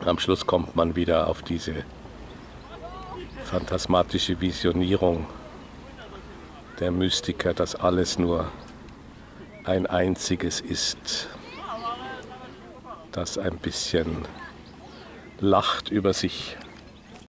Am Schluss kommt man wieder auf diese phantasmatische Visionierung der Mystiker, dass alles nur ein einziges ist, das ein bisschen lacht über sich